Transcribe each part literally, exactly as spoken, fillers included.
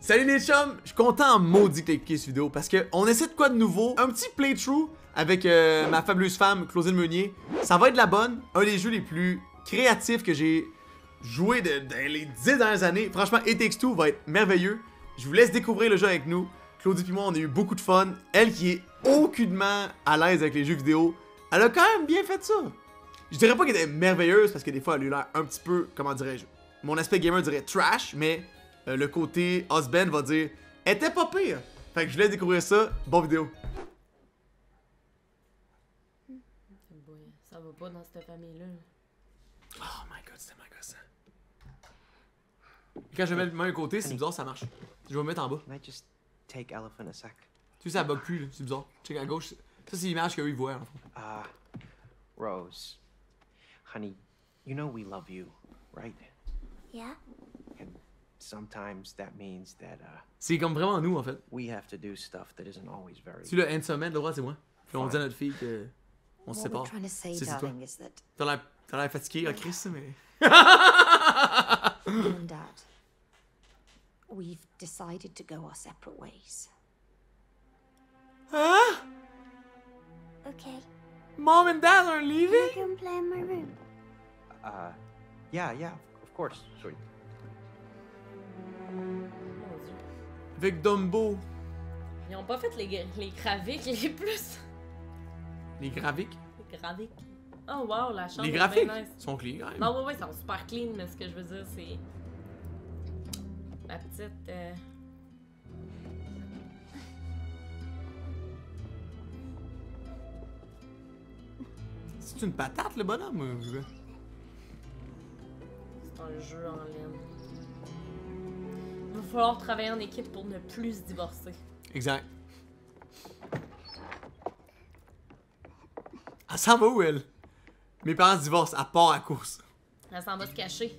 Salut les chums, je suis content en maudit que t'aies cliqué cette vidéo parce que on essaie de quoi de nouveau, un petit playthrough avec euh, ma fabuleuse femme Claudine Meunier. Ça va être la bonne, un des jeux les plus créatifs que j'ai joué de, dans les dix dernières années. Franchement, It Takes Two va être merveilleux. Je vous laisse découvrir le jeu avec nous. Claudie et moi, on a eu beaucoup de fun. Elle qui est aucunement à l'aise avec les jeux vidéo, elle a quand même bien fait ça. Je dirais pas qu'elle était merveilleuse parce que des fois elle a eu l'air un petit peu, comment dirais-je, mon aspect gamer dirait trash, mais euh, le côté husband va dire elle était pas pire. Fait que je voulais découvrir ça. Bonne vidéo. Ça va pas dans cette famille-là. Oh my god, c'était ma gosse. Quand je mets le main à côté, c'est bizarre, ça marche. Je vais me mettre en bas. Just take elephant a sec. Tu sais, ça bug plus, là. C'est bizarre. Check à gauche. Ça, c'est l'image qu'eux ils voient, en fond. Ah, uh, Rose. Honey, you know we love you, right? Yeah? And sometimes that means that, uh... C'est comme vraiment nous, en fait. we have to do stuff that isn't always very... Tu le handsome man, le droit, c'est moi. Puis on dit à notre fille que... on se sépare. C'est toi. T'as l'air... T'as l'air fatigué, ah, Chris, mais... Mom and Dad, we've decided to go our separate ways. Hein? Okay. Mom and Dad are You leaving? can play in my room. Uh, yeah, yeah, of course, sweet. Mon Dieu. Avec Dumbo. Ils ont pas fait les, les graphiques les plus. Les graphiques? Les graphiques. Oh wow, la chambre Les est graphiques bien nice. sont clean, quand même. Non, ouais, ouais, ils sont super clean, mais ce que je veux dire, c'est. La petite. Euh... C'est une patate, le bonhomme? ou- C'est un jeu en laine. Il va falloir travailler en équipe pour ne plus se divorcer. Exact. Elle s'en va où, elle? Mes parents se divorcent, à part à course. Elle s'en va se cacher.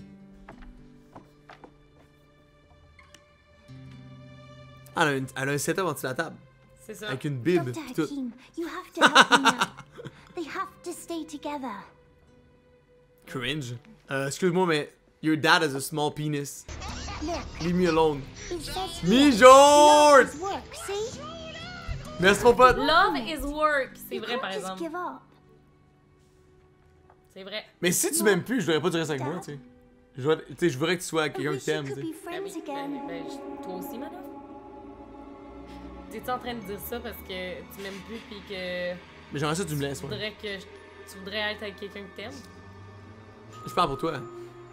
Ah, elle a, une, elle a un setup en dessous de la table. C'est ça. Avec une bible. Doctor pis tout. Hakim, you have to help me now. They have to stay together. Cringe. Euh, excuse-moi, mais your dad has a small penis. Look, Leave me alone. it says here, Me love George! is work, see? Merci mon pote. Love is work. C'est You vrai, can't par just exemple. give up. C'est vrai. Mais si tu m'aimes plus, je voudrais pas que tu restes avec moi, tu sais. Je voudrais, tu sais, je voudrais que tu sois I quelqu'un qui wish you t'aime, tu could sais. be Ben friends oui, ben, again. ben, je- toi aussi, madame? T'es-tu en train de dire ça parce que tu m'aimes plus pis que Mais j'aimerais ça que tu me laisses, tu ouais. voudrais que je- tu voudrais être avec quelqu'un que t'aimes? Je parle pour toi.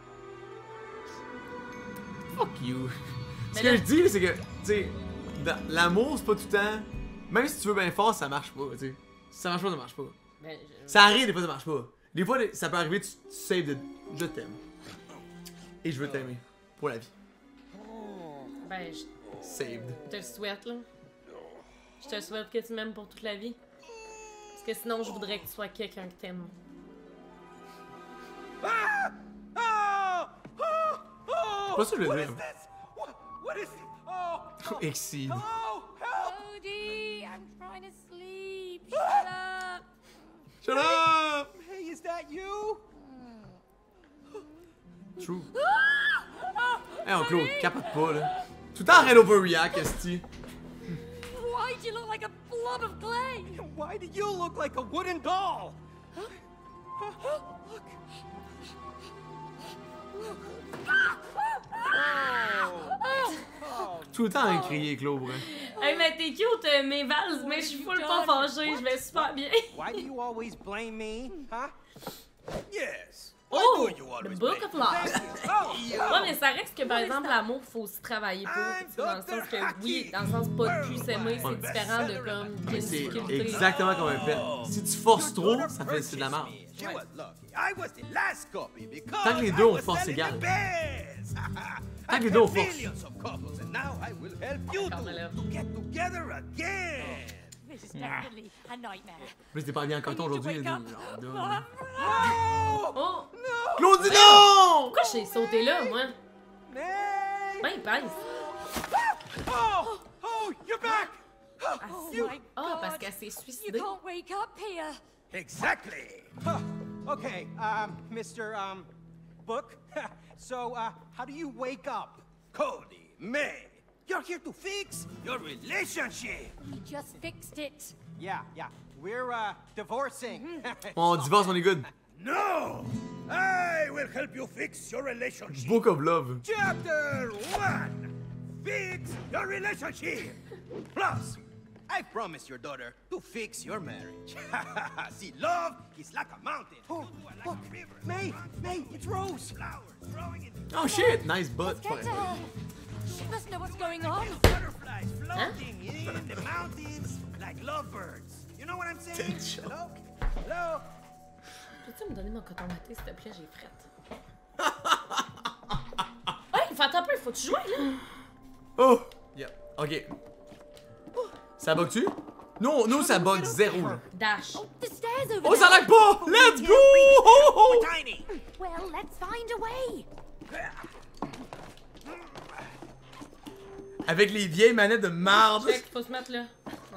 Fuck you. Ce Mais que là- je dis, là, c'est que, tu sais, dans- l'amour, c'est pas tout le temps. Même si tu veux bien fort, ça marche pas, tu sais. Si ça marche pas, ça marche pas. Ben, je- Ça arrive, des fois, ça marche pas. Des fois, ça peut arriver, tu, tu saves de. Je t'aime. Et je veux t'aimer. Pour la vie. ben, je Saved. te le souhaite, là. Je te souhaite que tu m'aimes pour toute la vie. Parce que sinon, je voudrais que tu sois quelqu'un que t'aimes. C'est pas ça que je veux dire. What is it? Oh, Exceed. oh, help! Cody, I'm trying to sleep. Shut up. Shut up! Hey, is that you? True. Hey, on Claude, capote pas, là. Tout le temps en overreact, esti. Why'd you look like a blob of clay? Why do you look like a wooden doll? Tout le temps à crier, Claude, ouais. Hey, mais t'es cute, euh, mes valses, mais je suis full pas fâchée, je vais super bien. Why do you always blame me? Huh? Yes. I Oh! knew you The always Book blame of me. Love. Thank you. Oh, Ouais, mais ça reste que, par exemple, l'amour, faut aussi travailler pour. I'm tu sais, Dans le sens que, Doctor oui, Haki. dans le sens pas de plus s'aimer, c'est Ouais. différent de comme qu'il y a une C'est difficulté. exactement comme un pet. Si tu forces trop, ça fait c'est de la merde. You were lucky. I was the last copy because Tant que les I deux ont was force selling égale. the best. Tant que les I've deux ont helped force. millions of couples, and now I will help you D'accord, two Malève. to get together again. This is definitely a nightmare. Plus t'es pas bien en coton aujourd'hui. Wake up. genre, de- Mom. Oh! Claude, dis non! Pourquoi j'ai sauté là, moi? May. Ben, il pince. Oh, oh, you're back. Oh You- my Ah, God. parce qu'elle s'est You suicidée. can't wake up here. Exactly. Okay, um, Mister Um, Book. So, uh, how do you wake up? Cody, May. You're here to fix your relationship. He just fixed it. Yeah, yeah. We're, uh, divorcing. On divorce, on est good. No! I will help you fix your relationship. Book of Love. Chapter one. Fix your relationship. Plus, I promised your daughter to fix your marriage. See, love is like a mountain. Oh, like look, a river. May, May, it's Rose. Flowers growing in the Oh shit, nice butt. Get to her. She must know what's going on. butterflies floating in the mountains like lovebirds. You know what I'm saying? Attention. Hello? Hello? Peux-tu me donner mon coton maté, s'il te plaît? J'ai frette. Hey, fais attends un peu, faut-tu jouer, là? Oh! Yeah. Ok. Ça bug-tu? Non, nous ça bug zéro. Là. Dash. The stairs over Oh, there. ça lag pas! Let's go! Oh, oh. We're tiny. Well, let's find a way. Avec les vieilles manettes de marde. Check, faut se mettre là.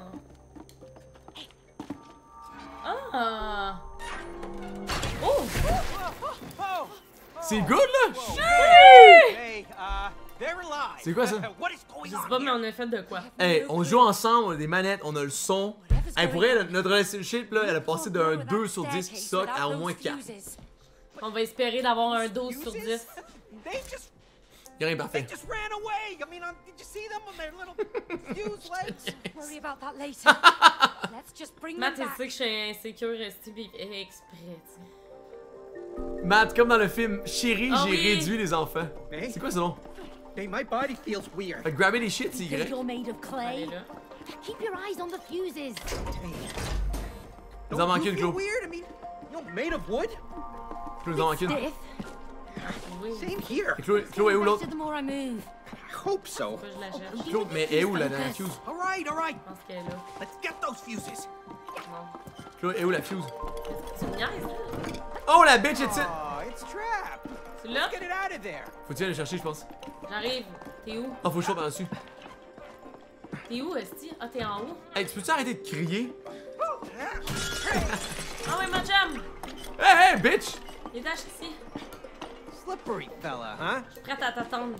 Ah! Oh! Oh, C'est good là! May, uh, they're alive. C'est quoi ça? What is going Je sais on? pas, mais on a fait de quoi? Hey, on joue ensemble, on a des manettes, on a le son. Hey, pour elle, notre relationship là, elle a passé d'un deux sur dix qui soque à au moins quatre. On va espérer d'avoir un douze sur dix. Fuses? They just, Y'a rien they parfait. just ran away. I mean, um, did you see them on their little fuse legs? Worry about that later. Let's just bring them Matt, il back. sait que je suis insécure, Steve, il fait exprès, tu sais. Matt, comme dans le film Chérie, Ah j'ai oui. réduit les enfants. Hey. C'est quoi ce nom? Hey, my body feels weird. Fait que grabber des shit, c'est Think Y. you're made of Allez clay. là. Keep your eyes on the fuses. Nous en manque you une, feel Claude. weird? I mean, you know, made of wood? Claude, nous en manque une. Stiff. Oui, Same here. Et Claude, Claude est où l'autre? The more I move. I hope so. faut que je la cherche. Claude, mais est où la dernière fuse? All right, all right. Je pense qu'elle est là. Let's get those fuses. Non. Claude, est où la fuse? Tu me niaises, là? Oh, la bitch est ici! Oh, it's trapped. Tu l'as? Get it out of there. Faut-tu aller le chercher, je pense? J'arrive. T'es où? Oh, faut que je saute par-dessus. T'es où, Esti? Ah, t'es en haut? Hey, tu peux-tu arrêter de crier? Ah ouais, ma jam! Hey, hey, bitch! Les tâches ici. Slippery fella, huh? Je suis prête à t'attendre.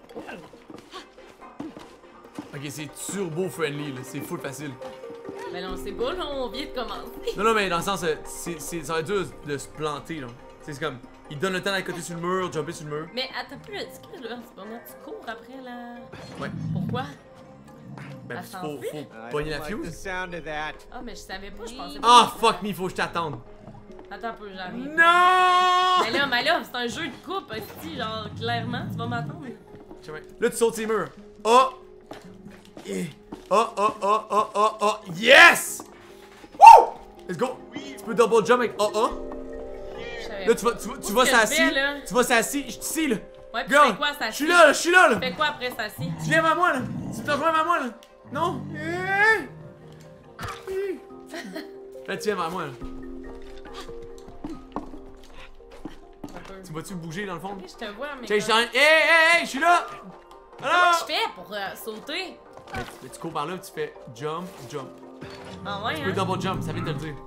Ok, c'est turbo friendly, là. C'est full facile. Ben non, c'est pas, là, on vient de commencer. Non, non, mais dans le sens, euh, c'est, c'est, ça va être dur de se planter, là. Tu sais, c'est comme, il te donne le temps d'aller côté sur le mur, jumper sur le mur. Mais attends plus, est-ce que là, en ce moment, tu cours après la... Ouais. Pourquoi? Ben, Elle faut, s'enfuit? faut I pogner don't la like the fuse. sound of that. Ah, mais je savais pas, je pensais pas. Ah, fuck me, faut que je t'attende. Attends un peu, j'arrive. Non! Mais là, mais là, c'est un jeu de coupe, Esti, genre, clairement, tu vas m'attendre. Là, tu sautes ces murs. Oh! Eh. Oh, oh, oh, oh, oh, oh. Yes! Woo! Let's go. Tu peux double jump avec oh, oh. Je savais Là, tu vas, tu vas, tu Où vas est-ce que je s'assis. vais, là? Tu vas s'assis. Je suis ici, là. Ouais, puis Regarde, tu fais quoi, ça je suis là, là, je suis là, là. Tu fais quoi après ça, si? Tu viens vers moi, là. Tu te rejoins vers moi, là. Non? Eh. Eh. Là, tu viens vers moi, là. Tu vas-tu bouger, dans le fond? Je te vois, mais. Check, je comme- t'en- Hey, hey, hey, je suis là! Comment Alors! je fais pour euh, sauter? Mais tu cours par là, tu fais jump, jump. Ah ouais, Tu peux hein? double jump, ça vient de te le dire.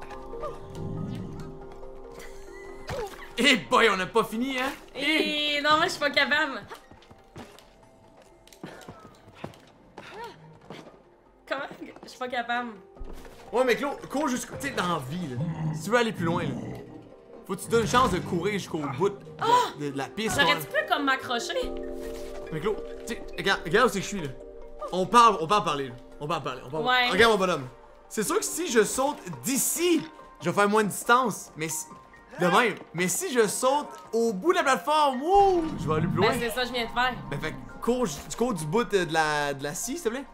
Eh boy, on n'a pas fini, hein? Eh! Et non, moi, je suis pas capable. Comment? Je suis pas capable. Ouais, mais Claude, cours jusqu'au. Tu sais, dans la vie, là. Si tu veux aller plus loin, là. Faut que tu te donnes une chance de courir jusqu'au bout de, de- de la piste. J'aurais ouais. dû plus comme m'accrocher. Mais Claude, tu sais, regarde, regarde où c'est que je suis, là. On parle, on parle parler, là. On parle parler, on parle Ouais. Regarde mon bonhomme. C'est sûr que si je saute d'ici, je vais faire moins de distance. Mais si... De même. Mais si je saute au bout de la plateforme, wouh, je vais aller plus loin. Ben, c'est ça que je viens de faire. Ben, fait que cours, tu cours du bout de la, de la scie, s'il te plaît?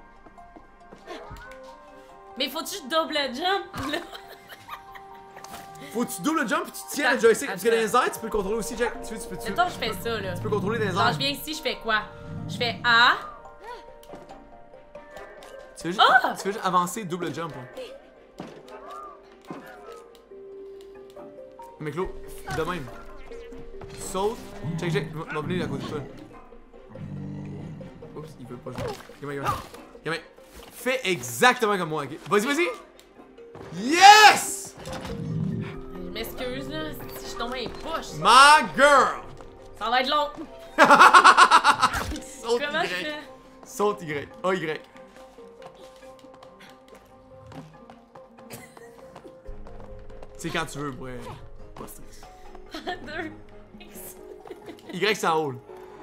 Mais faut-tu que je double jump? Là? Faut que tu double jump et tu tiens le Attends, joystick. Parce que dans attends. les airs, tu peux le contrôler aussi, Jack. Tu veux, tu peux, tu, Mettons, je fais ça, là. tu peux contrôler dans les Genre, airs. je viens ici, je fais quoi? Je fais A. Tu veux juste, Ah! tu veux juste avancer, double jump. Hein. Mais Claude, de même. Saute. Check, check. Va va venir à côté de toi. Oups, il veut pas jouer. Gamin, gamin. Gamin. Fais exactement comme moi, ok? Vas-y, vas-y! Yes! Je m'excuse, là. Si je tombe un push, My girl! ça va être long. Saute Comment je Y. fais? Saute Y. A, Y. C'est quand tu veux, ouais. Pas stress. Deux. Y, c'est en haut. Là.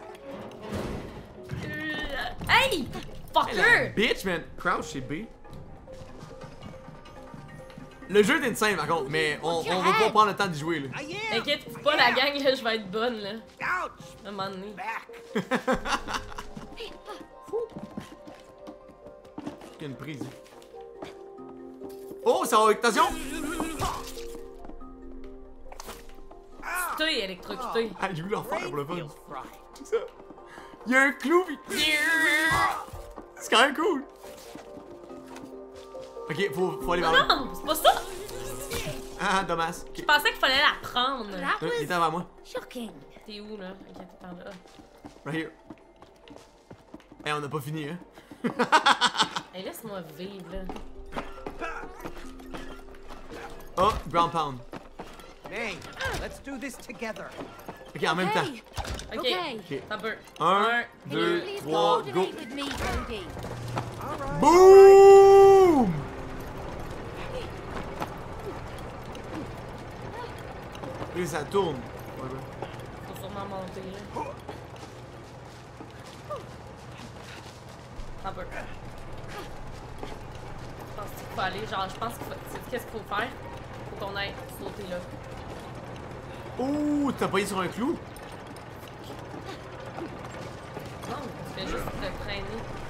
Euh, Hey! Fucker! Bitch, man. Crouch, c'est B. Le jeu est insane, par contre, mais on, on va pas prendre le temps d'y jouer, là. I am. T'inquiète pas, la gang, là, je vais être bonne, là. Ouch! À un moment donné. Back. Il y a une prise. Oh, ça va, attention! T'es électrocuté. Ah, j'ai voulu leur faire pour le fun. Feels fried. C'est ça. Il y a un clou, pis... C'est quand même cool. Ok, faut, faut aller vers là. Non, c'est pas ça! Ah, dommage. Je Ok. pensais qu'il fallait la prendre. That Il was était avant moi. shocking. T'es où, là? Ok, t'es par là. Right here. Eh, on n'a pas fini, hein. Hey, laisse-moi vivre, là. Oh, ground pound. May, let's do this together. Ok, en même temps. Hey, Ok, Okay. Ok. t'as peur. Un, deux, please trois, go. coordinate with me, Cody. All right. Boom! Et ça tourne. Ouais, ouais. Faut sûrement monter, là. T'as peur. Je pense qu'il faut aller, genre, je pense qu'il faut... Tu sais qu'est-ce qu'il faut faire? Faut qu'on aille sauter là. Ouh, t'as payé sur un clou? Non, tu fais juste te traîner.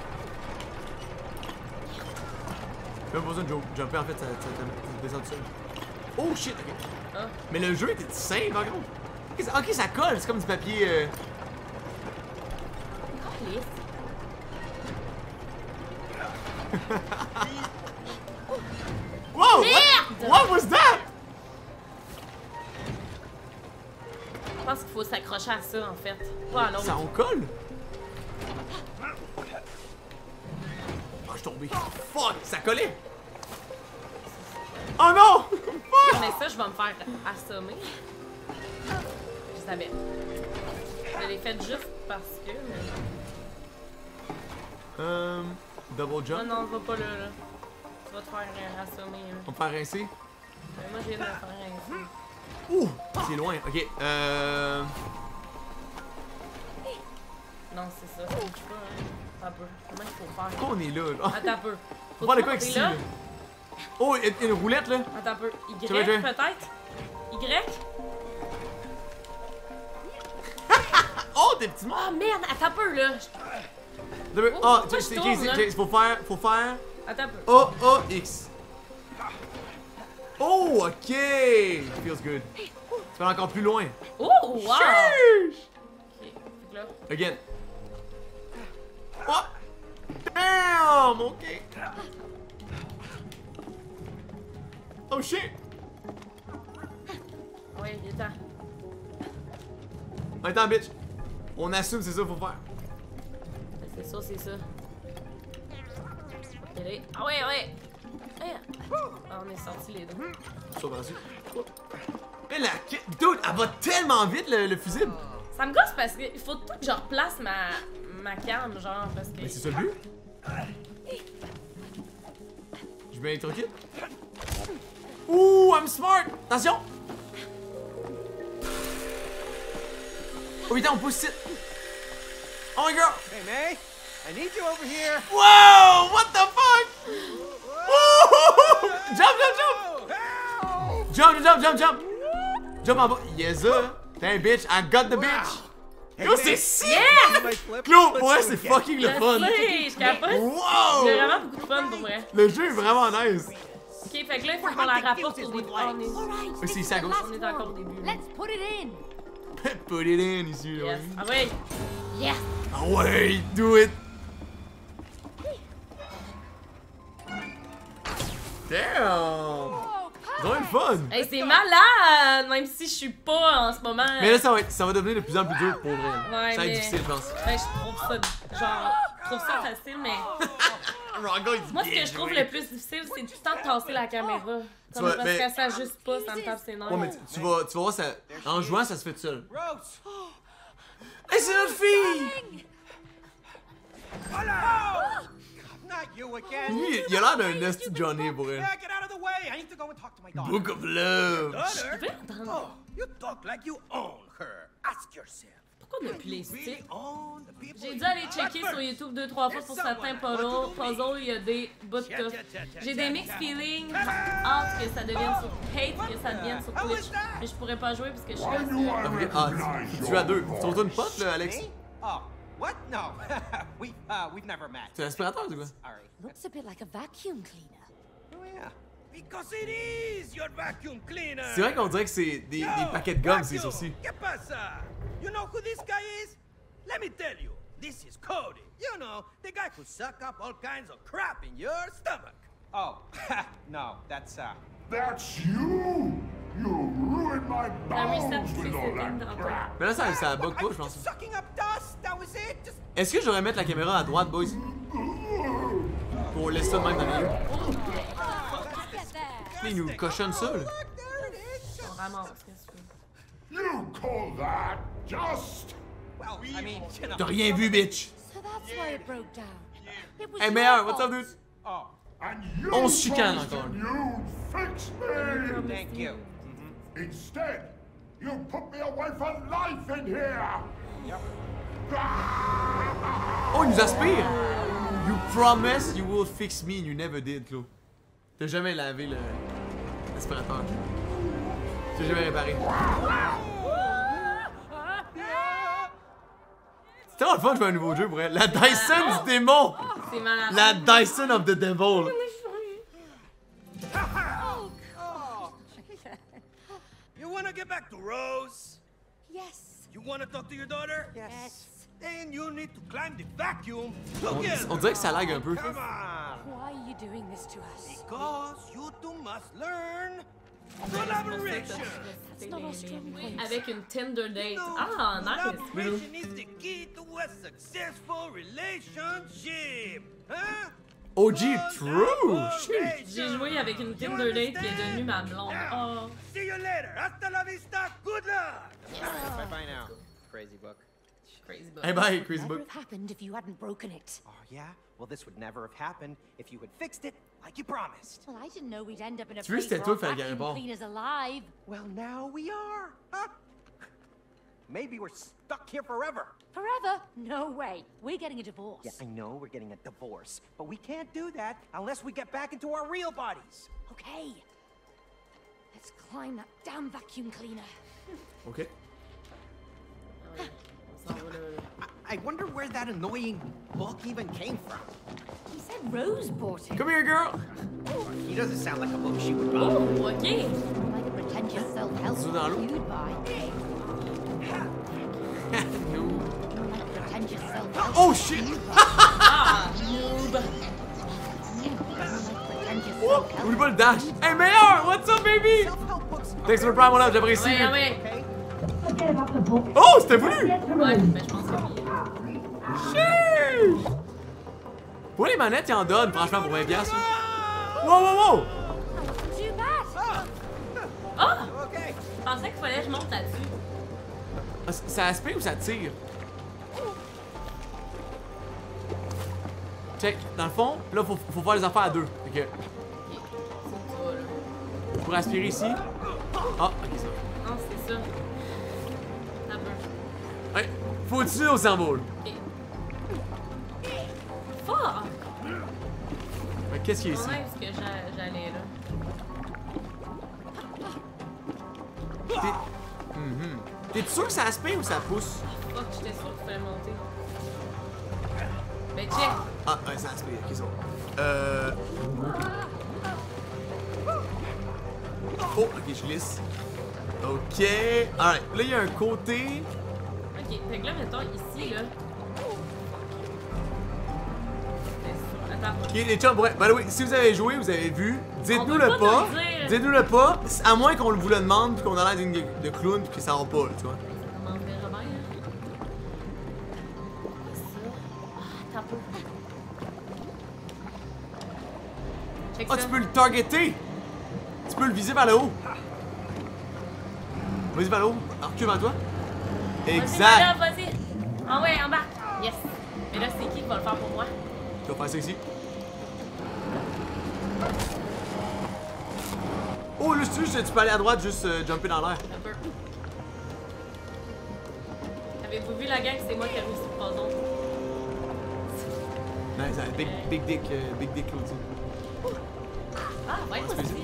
Même pas besoin de jump- jumper, en fait, ça, ça, ça, ça descend tout seul. Oh shit, ok. Ah. Mais le jeu était simple, en gros. Ok, ça, ok, ça colle, c'est comme du papier. Euh... Calisse. Wow! Merde! What, what was that? Je pense qu'il faut s'accrocher à ça, en fait. Pas à l'autre. Ça en colle? Oh, je suis tombé. Fuck, ça collait. Oh non! Fuck! Mais ça, je vais me faire assommer. Je savais. Je l'ai fait juste parce que, mais... Euh. Double Non, jump. non, va pas là, là. Tu vas te faire euh, assommer, hein. On va faire rincer. Mais moi, je viens de me faire rincer. Ouh! C'est loin. Ok, euh. Non, c'est ça, ça bouge pas, hein. Attends un peu. Comment il faut faire? Pourquoi on est là? là? Attends un peu. On Faut va de te quoi monter ici? là. Là? Oh, il y a une roulette là? Attends un peu. Y, Tu vas jouer? peut-être? Y? Oh, des petits morts! Ah, merde! Attends un peu, là. Oh, pourquoi tu je sais, tourne, ok, là? c'est- faut faire. Faut faire. Attends un peu. O, O, X. Oh, ok! Feels good. Tu vas aller encore plus loin. Oh, wow! Sheesh! Ok, fait que là. Again. Oh! Damn! Ok. Oh shit! Ouais, il est temps. Attends, bitch. On assume, c'est ça qu'il faut faire. C'est ça, c'est ça. Allez. Ah ouais, ouais! Ouais. Ah, on est sortis les deux. Ça va dessus. Mais la. Dude, elle va tellement vite le, le fusible! Ça me gosse parce qu'il faut tout que je replace ma, ma cam, genre, parce que... Mais c'est ça le but? Je vais électrocuter. Ouh, I'm smart! Attention! Oh, putain, on pousse ici. Oh my god! Hey, May, I need you over here. Wow! What the fuck? Wouhou! Jump, jump, jump! Oh, help! Jump, jump, jump, jump! Jump en bas. Yes, sir! Damn, bitch, I got the bitch! Hey, Yo, May, c'est sick! Yes! my flip. Claude, Let's ouais, do c'est it again. fucking le Je fun! sais, je capote. J'ai Wow! vraiment beaucoup de fun pour vrai. Le jeu est vraiment nice! Ok, fait que là, il faut qu'on la rapporte au début. Ah, on est, All right, Oui, c'est this ici is à the gauche. last on est encore au one. début. Let's put it in. Put it in ici, là. Yes. Ah ouais! Yes. Ah ouais, do it! Damn! Oh, C'est le fun! Hey, c'est malade! Même si je suis pas en ce moment. Mais là, ça va, être, ça va devenir de plus en plus dur pour vrai. Ouais, ça va être mais- difficile, je pense. Ben, je trouve ça, genre, je trouve ça facile, mais Rongo, il dit moi, ce que bien je trouve joué. le plus difficile, c'est tout le temps de tasser la caméra. Comme vois, parce mais- qu'elle s'ajuste pas, ça me tape ses nerfs. Ouais, mais tu, tu vas, tu vas voir, ça, en jouant, ça se fait tout seul. Rose, Hey, c'est notre fille! Hola! Not you again. Lui, il a l'air d'un esti Johnny pour elle. Yeah, get out of the way. I need to go and talk to my daughter. Book of Love. Daughter? Je vais entendre. Oh, you talk like you own her. Ask yourself. Pourquoi on a plus les Really sticks? own the people J'ai you dû aller love? checker But sur first, YouTube deux trois fois pour certains puzzles. Puzzles, il y a des bouts Tcha, que tcha, tcha, tcha, j'ai tcha, des mixed tcha. feelings Ta-da! entre que ça devienne sur hate que ça devienne sur How Twitch. was that? Mais je pourrais pas jouer parce que je suis I knew I assez- Ok, ah, recognized tu your as deux. voice. Tu retournes pote, là, Alex? Me? Oh, what? No. we, uh, we've never met. C'est un aspirateur, c'est quoi? Sorry. Looks a bit like a vacuum cleaner. Oh, yeah. Because it is your vacuum cleaner. C'est vrai qu'on dirait que c'est des, Yo, des paquets de gomme, ces vacuum, sourcils. ¿Qué pasa? You know who this guy is? Let me tell you. This is Cody. You know, the guy who suck up all kinds of crap in your stomach. Oh, no, that's, uh... That's you! You ruined my Un reset bowels c'est with all setting that tantôt. crap. Mais là, ça, ça bug I pas, was je pense. just sucking up dust, that was it. Just... Est-ce que je devrais mettre la caméra à droite, boys? Pour laisser ça de même dans le milieu. Il nous cochonne ça, là. Look, there it is. On ramasse, qu'est-ce que tu veux? You call that just? Well, I mean, you know... T'as rien vu, bitch! So that's why it broke down. It was Hey, your meilleur, what's up, fault. dude? Oh, And you On se chicane promised encore. that you'd fix me! thank you. Instead, you put me away for life in here! Oh, il nous aspire! You promise you will fix me and you never did, Claude. T'as jamais lavé le... l'aspirateur. T'as jamais réparé. C'était vraiment le fun de jouer à un nouveau jeu pour elle. La Dyson du démon! C'est malade. La Dyson of the Devil! You wanna get back to Rose? Yes. You wanna talk to your daughter? Yes. Then you need to climb the vacuum On, together. on dirait que ça lag un peu. Come on! Why are you doing this to us? Because you two must learn C'est pour ça que collaboration. t'as not our resté strong les- les- point. Avec une Tinder date. No, Ah, nice! collaboration is the key to a successful relationship. Huh? O G, true! Shit! J'ai joué avec une Tinder date qui est devenue ma blonde. Oh. See you later. Hasta la vista. Good luck. Bye bye now, crazy book. Crazy book. Hey, bye, Chris Never Book. have happened if you hadn't broken it. Oh, yeah? Well, this would never have happened if you had fixed it like you promised. Well, I didn't know we'd end up in a Tu veux, place c'était where toi our qui fallait gagner vacuum le cleaner's alive. Well, now we are. Huh? Maybe we're stuck here forever. Forever? No way. We're getting a divorce. Yeah, I know we're getting a divorce, but we can't do that unless we get back into our real bodies. Okay. Let's climb that damn vacuum cleaner. Ok. On s'en va là, là. I wonder where that annoying book even came from. He said Rose bought it. Come here, girl! He doesn't sound like a book she would buy. Oh, ok! Like a pretentious self-help Zo dans l'eau. book you'd buy. No. Like a pretentious self-help Oh, book shit! you'd buy. Ah, noob! Like pretentious Oh, self-help oublie pas le dash! Hey, meilleur! What's up, baby? Self-help books. Thanks for the prime, mon love, j'apprécie. Ouais, ah ouais! Okay. Oh, c'était voulu! Ouais, ben je pense que oui. Sheesh! Pour les manettes, ils en donnent, franchement, pour vingt piastres. Wow, wow, wow! Too bad. Ah! Okay. Je pensais qu'il fallait que je monte là-dessus. Ah, ça aspire ou ça tire? Check, dans le fond, là, faut, faut faire les affaires à deux. Fait que, Ok, c'est ça, là. pour aspirer ici. Ah, ok, ça. Non, c'est ça. T'as peur. Ouais, faut au-dessus au cerveau, là. Ok. Fort! Mais qu'est-ce qu'il y a On ici? est où est-ce que j'a- j'allais là? T'es... Mhm. T'es sûr que ça aspire ou ça pousse? Fuck, j'étais sûre qu'il fallait monter. Ben check! Ah, ouais, ça aspire, ok, c'est bon. Euh... Oh, ok, je glisse. Ok, alright. Là, il y a un côté... Ok, fait que là, mettons ici, là. C'était sûr. Attends. Ok, les chums, ouais, by the way, si vous avez joué, vous avez vu, dites-nous On peut le pas pas. nous le dire. Dites-nous le pas, à moins qu'on vous le demande puis qu'on a l'air d'une de clown puis que ça va pas, là, tu vois. Ça commence bien, Robert, hein? C'est ça. Ah, t'as peu. Check Ah, ça. tu peux le targeter! Tu peux le viser vers le haut. Vas-y vers le haut, recule vers toi. Vas-y, Exact! Madame, vas-y. Ah ouais, en bas. Yes. Mais là, c'est qui qui va le faire pour moi? Tu vas faire ça ici. Oh, là, si tu veux, tu peux aller à droite, juste euh, jumper dans l'air. Un peu. Avez-vous vu la gang? C'est moi qui ai réussi le puzzle. Nice, hein, big, big dick, euh, big dick Claudine. Ah, ouais, moi aussi.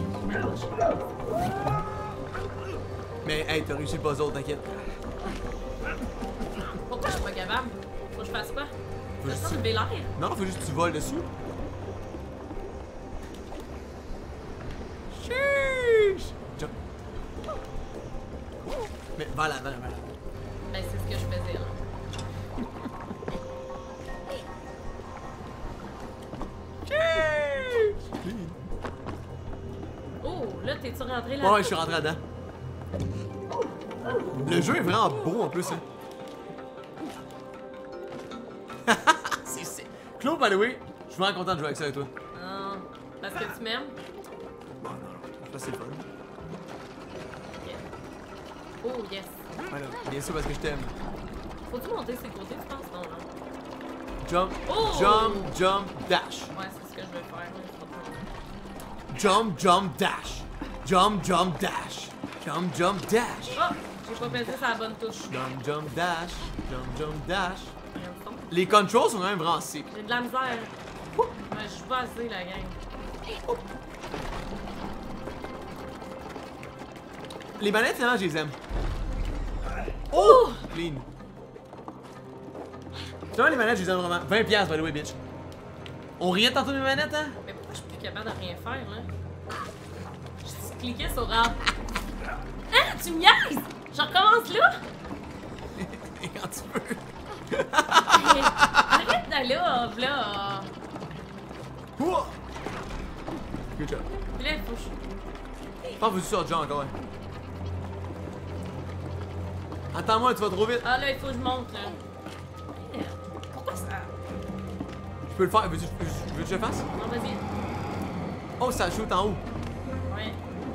Mais hey, t'as réussi le puzzle, t'inquiète. Pourquoi je suis pas capable? Faut que je fasse quoi? Faut T'as juste- ça lever l'air? Non, faut juste que tu voles dessus. Chiche! Jump. Mais voilà, voilà, voilà. Ben, c'est ce que je faisais, là. Oh, là, t'es-tu rentré là? Ouais, ouais, je suis rentré là-dedans. Le jeu est vraiment beau en plus, hein. c'est, c'est... Claude, by the way, je suis vraiment content de jouer avec ça avec toi. Ah, parce que tu m'aimes? Bon, non, non, je pense que c'est le fun. Ok. Oh, yes. Voilà, bien sûr parce que je t'aime. Faut-tu monter ses côtés, tu penses? Non, non. Jump, Oh! jump, jump, dash. Ouais, c'est ce que je vais faire. là, c'est pas trop. Jump, jump, dash. Jump, jump, dash. Jump, jump, dash. Oh! J'ai pas pensé sur la bonne touche. Jump, jump, dash. Jump, jump, dash. Regarde ça. Les controls sont quand même vraiment sick. J'ai de la misère. Mais je joue pas assez, la gang. Les manettes, finalement, je les aime. Oh! Clean. Finalement, les manettes, je les aime vraiment. vingt piastres, by the way, bitch. On riait tantôt de mes manettes, hein? Mais pourquoi je suis plus capable de rien faire, là? Je cliquais sur A. Hein? Tu me niaises? Je recommence là? Quand tu veux. Arrête d'aller là, là. Ouah! Good job. Puis là, il faut que je... Je pense que tu sur John encore, ouais. Attends-moi, tu vas trop vite. Ah là, il faut que je monte, là. Merde. Pourquoi ça? Je peux le faire. Veux-tu veux-tu que je le fasse? Non, vas-y. Oh, ça shoot en haut. Ouais.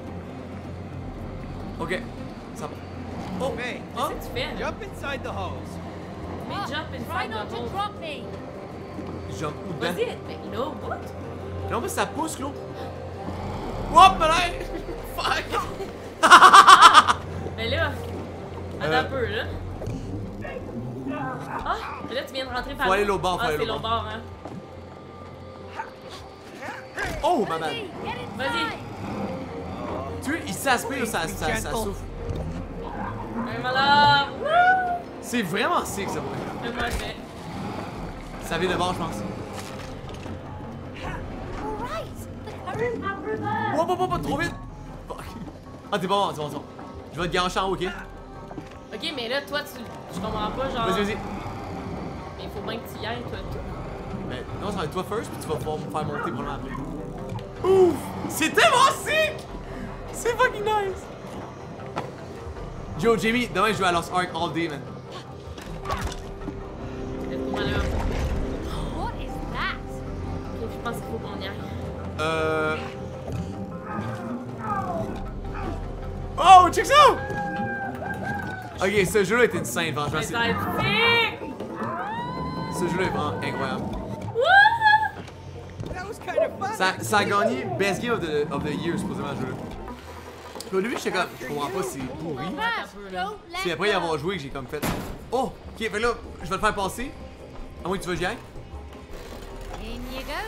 Ok. Ça. Oh! Hey, Oh! Qu'est-ce que tu fais, là? jump inside the hose. Mais jump Try inside not the to hole. drop me. Jump où dedans? Vas-y, mais là, what? Non, mais ça pousse, Claude. Hop, là! Fuck! Mais là, attends Euh. un peu, là. Ah, mais là, tu viens de rentrer par Faut là. aller l'autre bord, faut Ah, aller c'est l'autre l'autre bord, hein. Oh, ma bad. Get Vas-y. inside. Tu vois, il s'aspire, ça, ça, ça souffle. Un malheur. C'est vraiment sick, ça. Pour Mais moi, je vais. Ça vient de bord, je pense. All right. The current. Hop, hop, hop, hop, trop vite! Fuck. Ah, t'es pas bon, c'est bon, c'est bon. Je vais te garocher en haut, ok? Ok, mais là, toi, tu. Je comprends pas, genre. Vas-y, vas-y. Mais il faut bien que tu y ailles, toi, tout. Mais non, ça va être toi first, puis tu vas pouvoir me faire monter probablement après. Ouf! C'est tellement sick! C'est fucking nice! Yo, Jamie, demain je joue à Lost Ark all day, man. Let's go, malheur. What is that? Ok, je pense qu'il faut qu'on y aille. Euh. Oh, check ça! Ok, ce jeu-là est insane, franchement. Mais c'est- ça va être sick! Ce jeu-là est vraiment incroyable. Wouh! That was kind of fun. Ça, ça a gagné Best Game of the, of the Year, supposément, ce jeu-là. Puis au début, j'étais comme, je comprends pas, c'est pourri. Fast. peu, là. Don't let C'est après y go. avoir joué que j'ai comme fait. Oh! Ok, fait là, je vais le faire passer. À moins que tu veux que j'y aille. In you go.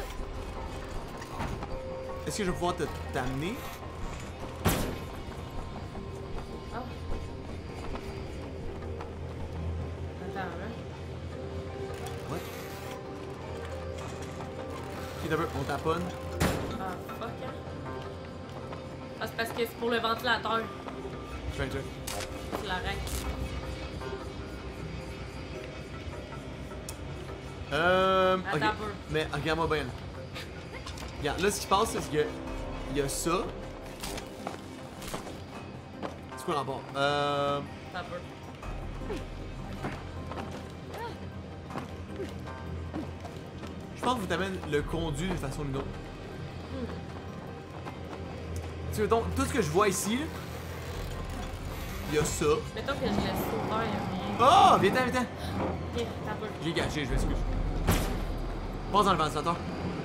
Est-ce que je vais pouvoir te t'amener? Ah. Attends, là. Ouais. Ok, t'as peu, on taponne. Ah, fuck, hein. Ah, c'est parce que c'est pour le ventilateur. Je vais check. Tu l'arrêtes. Euh. Ok. Attends un peu. Mais regarde-moi bien. là. Regarde, là, ce qui se passe, c'est que. Il y a ça. C'est quoi le rapport? Euh. Attends un peu. Je pense que vous t'amène le conduit d'une façon ou d'une autre. Tu veux donc, tout ce que je vois ici, là, il y a ça. Mettons que je laisse ça ouvert, y'a rien. Oh! Viens-t'en, viens-t'en! Ok, attends un peu. J'ai gâché, je m'excuse. Passe dans le ventilateur.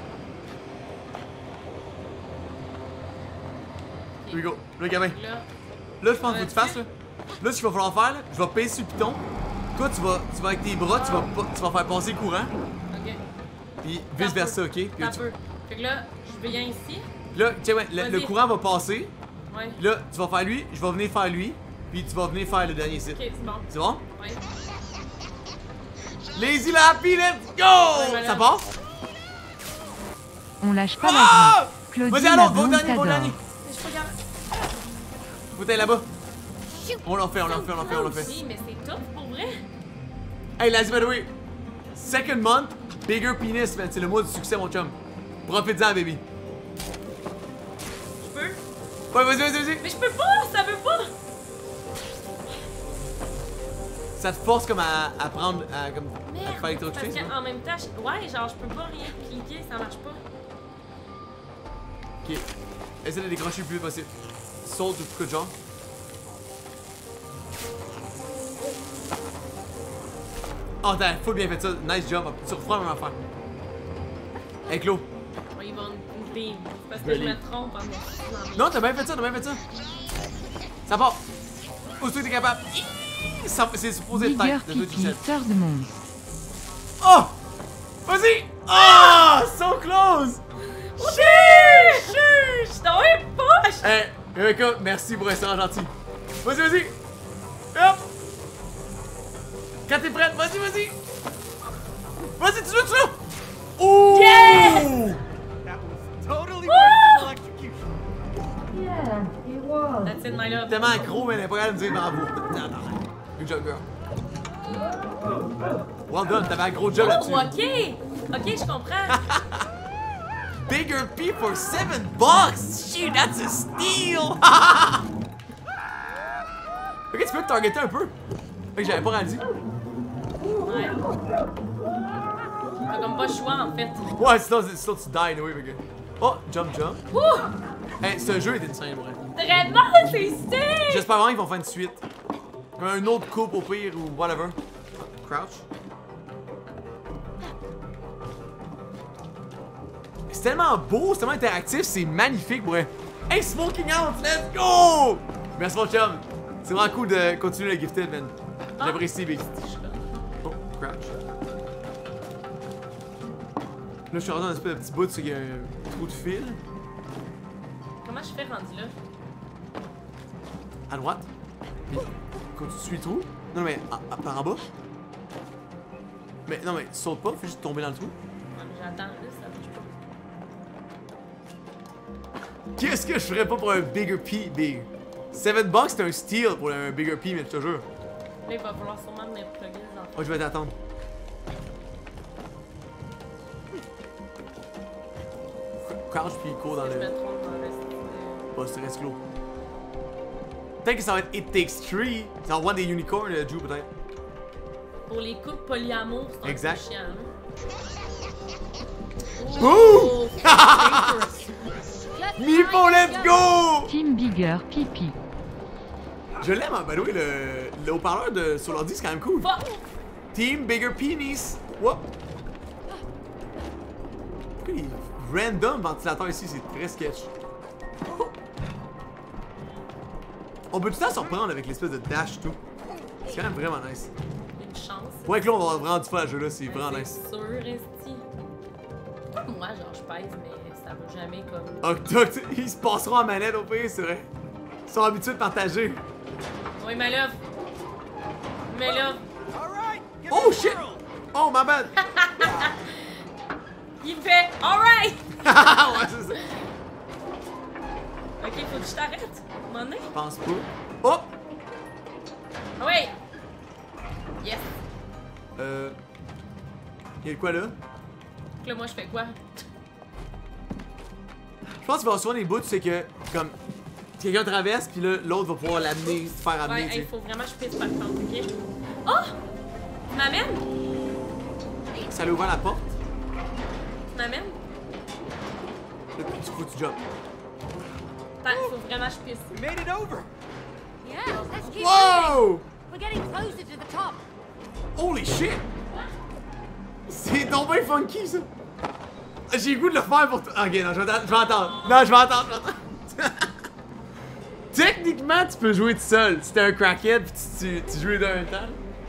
Here we go. Là, gamin. Là. Là, je pense que tu fasses, là. Là, ce qu'il va falloir faire, là, je vais payer sur le piton. Toi, tu vas, tu vas avec tes bras, tu vas, tu vas faire passer le courant. Ok. Puis vice versa, ok? Puis Ça tu- peut. Fait que là, je viens ici. là, tiens, ouais, le, le Vas-y. courant va passer. Ouais. Là, tu vas faire lui, je vais venir faire lui. Puis tu vas venir faire le dernier site. Ok, c'est bon. C'est bon? Ouais. Lazy Lappy, let's go! voilà. Ça passe? On lâche pas la Ah! grappe. Claudine Vas-y, allons, va au Labonde dernier, va au t'adore. dernier. Mais je regarde. Faut aller là-bas. On l'a fait, on l'a fait, on l'a fait, on l'a fait. Oui, mais c'est top pour vrai. Hey, Lazy, by the way. Second month, bigger penis, man. C'est le mois du succès, mon chum. Profite-en, baby. Je peux. Ouais, vas-y, vas-y, vas-y. Mais je peux pas, ça veut pas. Ça te force comme à, à prendre, à, comme, à te faire Merde. électrocuter, Parce c'est ça? qu'en même temps, je... ouais, genre, je peux pas rien cliquer, ça marche pas. Ok. Essaie de décrocher le plus vite possible. Saute ou coup de genre. Oh, t'as full bien fait ça. Nice job. Tu refais la même affaire. Hey, Claude. Ouais, ils vont nous dire. C'est parce Je que me je me lis. trompe en me Non, t'as bien fait ça, t'as bien fait ça. Ça part. Aussitôt que t'es capable. Hi! Ça- C'est supposé être Bigger tête de toi, Pipi, Michel. sœur de monde. Oh! Vas-y! Oh! So close! Chuch! Chuch! Je t'en ai poche! Hey, Rebecca, merci pour rester gentil. Vas-y, vas-y! Hop! Quand t'es prête, vas-y, vas-y! Vas-y, tu l'as, tu l'as! Oh! Yes! That was totally worth the electrocution. That's it, my love. Tellement accro, mais elle est pas capble de me dire bravo. Good job, girl. Well done, t'avais un gros job Oh, là-dessus. ok! Ok, je comprends. Bigger P for seven bucks! Shoot, that's a steal! Ok, tu peux te targeter un peu. Fait que j'avais pas réalisé. Ouais. T'as comme pas le choix, en fait. Ouais, sinon, sinon tu die anyway, fait que... Oh, jump, jump. Ouh! Hey, ce jeu est insane, vrai. Très bon, c'est stylé! J'espère vraiment qu'ils vont faire une suite. Un autre coupe au pire ou whatever. Crouch. C'est tellement beau, c'est tellement interactif, c'est magnifique, ouais. Hey, Smoking Out, let's go! Merci mon chum. C'est vraiment cool de continuer le gifted, man. J'apprécie, Big. Oh, crouch. Là, je suis rendu dans un espèce de petit bout, c'est qu'il y a un trou de fil. Comment je fais rendu là? À droite. Puis, quand tu suis le trou. Non, mais à- à- par en bas. Mais non, mais saute pas, fais juste tomber dans le trou. Ouais, mais j'attends, là, ça marche pas. Qu'est-ce que je ferais pas pour un Bigger P, Big? seven bucks, c'est un steal pour un Bigger P, mais je te jure. Là, il va falloir sûrement me plugger les enfants. Oh, je vais t'attendre. Crouch puis cours dans Je me le. trompe dans le reste. Pas stress clos. Peut-être que ça va être It Takes Three. Ça va avoir des unicorns, euh, Drew, peut-être. Pour les couples polyamour, c'est un Exact. peu chiant, hein? Boom! Oh, dangerous. Meepo, let's go! Team Bigger Pipi. Je l'aime, hein, by the way, le, le haut-parleur de, sur l'ordi, c'est quand même cool. Fuck! Team Bigger Penis. Whoop. Pourquoi il est random ventilateur ici, c'est très sketch. On peut tout le temps surprendre avec l'espèce de dash et tout. C'est quand même vraiment nice. Une chance. Ouais, que là, on va avoir vraiment du fun à ce jeu-là, c'est vraiment nice. C'est sûr, esti. Comme moi, genre, je pèse, mais ça va jamais comme. Octoc, ils se passeront en manette au pire, c'est vrai. Ils sont habitués de partager. Oui, my love. My love. All right, give Oh me a shit! whirl. Oh, my bad! Il me fait alright! Ouais, c'est ça. Ok, faut que je t'arrête. À un moment donné. Je pense pas. Oh! Ah ouais! Yes! Euh. Y'a de quoi là? Donc là, moi, je fais quoi? Je pense qu'il va y avoir souvent des bouts, c'est que, comme, quelqu'un traverse, puis là, l'autre va pouvoir l'amener, se faire amener, Ouais, tu il sais. faut vraiment que je pisse par contre, ok? Oh! Tu m'amènes? Ça lui ouvre la porte, Tu m'amènes? là, puis tu faut que tu jump. Attends, il faut vraiment que je pisse. We made it over. Yeah, let's keep moving. Wow! We're getting closer to the top. Holy shit! C'est donc bien funky, ça! J'ai le goût de le faire pour toi. Ok, non, je vais, je vais attendre. Non, je vais attendre, je vais attendre. Techniquement, tu peux jouer tout seul. Si t'es un crackhead pis tu, tu, tu joues les deux en même temps.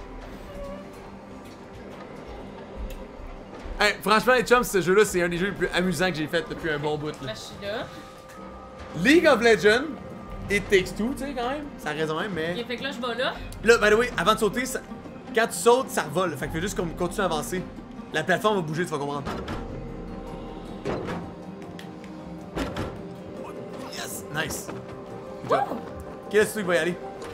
Hey, franchement, les chums, ce jeu-là, c'est un des jeux les plus amusants que j'ai fait depuis un bon bout. Là. Là, je suis là. League of Legends et Takes Two, tu sais, quand même. Ça a raison même, mais. Ok, fait que là, je vais là. Là, by the way, avant de sauter, ça... quand tu sautes, ça revole. Fait que fais juste comme continuer à avancer. La plateforme va bouger, tu vas comprendre. Yes! Nice! Good job. Ok, là, c'est toi qui va y aller.